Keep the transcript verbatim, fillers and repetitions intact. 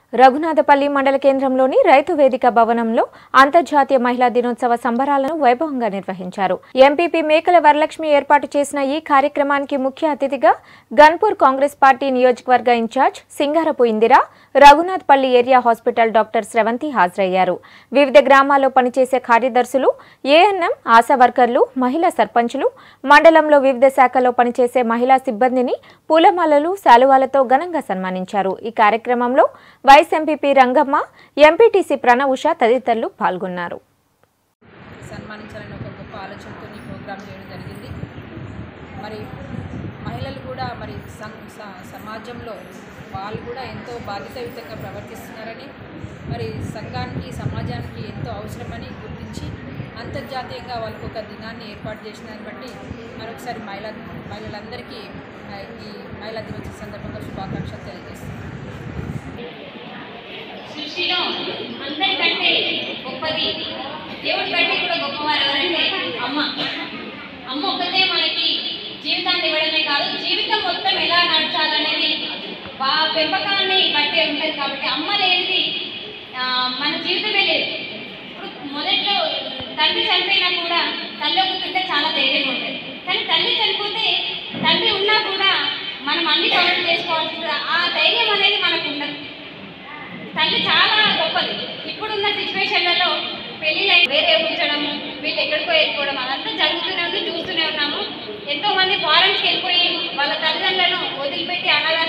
రఘునాథపల్లి మండల కేంద్రంలోని రైతు వేదిక భవనంలో అంతర్జాతీయ మహిళా దినోత్సవ సంబరాలను వైభవంగా నిర్వహించారు. ఎంపీపీ మేకల వరలక్ష్మి ఏర్పాటు చేసిన ఈ కార్యక్రమానికి ముఖ్య అతిథిగా గన్పూర్ కాంగ్రెస్ పార్టీ నియోజకవర్గ in charge Singarapu Indira, Raghunathapalli area hospital doctor Sravanthi హాజరయ్యారు. వివిధ గ్రామాల్లో పనిచేసే కార్యదర్శులు, ఏఎన్ఎం, ఆశా వర్కర్లు, మహిళా సర్పంచులు, మండలంలో వివిధ శాఖల్లో పనిచేసే మహిళా సిబ్బందిని పూలమాలలు, శాలువాలతో ఘనంగా సన్మానించారు. ఈ కార్యక్రమంలో vice MPP Rangamma, MPTC Pranav Usha తదితరులు పాల్గొన్నారు. సన్మానించాలని ఒక గొప్ప ఆలోచనతో ఈ ప్రోగ్రాం చేయడం జరిగింది. మరి మహిళలు కూడా మరి సమాజంలో వాళ్ళు కూడా ఎంతో బాధ్యతాయుతంగా ప్రవర్తిస్తున్నారని, మరి సంఘానికి సమాజానికి ఎంతో అవసరమని గుర్తించి అంతర్జాతీయంగా వాళ్ళకు ఒక దినాన్ని ఏర్పాటు చేసినాన్ని బట్టి మరొకసారి మహిళా మహిళలందరికీ ఈ మహిళా దినోత్సవ సందర్భంగా శుభాకాంక్షలు తెలియజేస్తున్నాను. సృష్టిలో అందరికంటే గొప్పది, దేవుడి కంటే కూడా గొప్పవారు ఎవరంటే అమ్మ. అమ్మ ఒక్కతే మనకి జీవితాన్ని ఇవ్వడమే కాదు, జీవితం మొత్తం ఎలా నడచాలనేది ఆ పెంపకాన్ని బట్టే ఉంటుంది. కాబట్టి అమ్మ లేనిది మన జీవితమే లేదు. ఇప్పుడు మొదట్లో తండ్రి చనిపోయినా కూడా తల్లి ఒక్కతుంటే చాలా ధైర్యంగా ఉంటుంది. కానీ తల్లి చనిపోతే తండ్రి ఉన్నా కూడా మనం అన్ని పనులు చేసుకోవాల్సి ఆ ధైర్యం అనేది మనకు ఉండదు. తల్లి చాలా గొప్పది. ఇప్పుడున్న సిచ్యువేషన్లలో పెళ్ళిళ్ళు వేరే ఉంచడము, వీళ్ళు ఎక్కడికో వెళ్ళిపోవడం అదంతా జరుగుతూనే ఉంది, చూస్తూనే ఉన్నాము. ఎంతో మంది ఫారెన్స్కి వెళ్ళిపోయి వాళ్ళ తల్లిదండ్రులను వదిలిపెట్టి అనాథ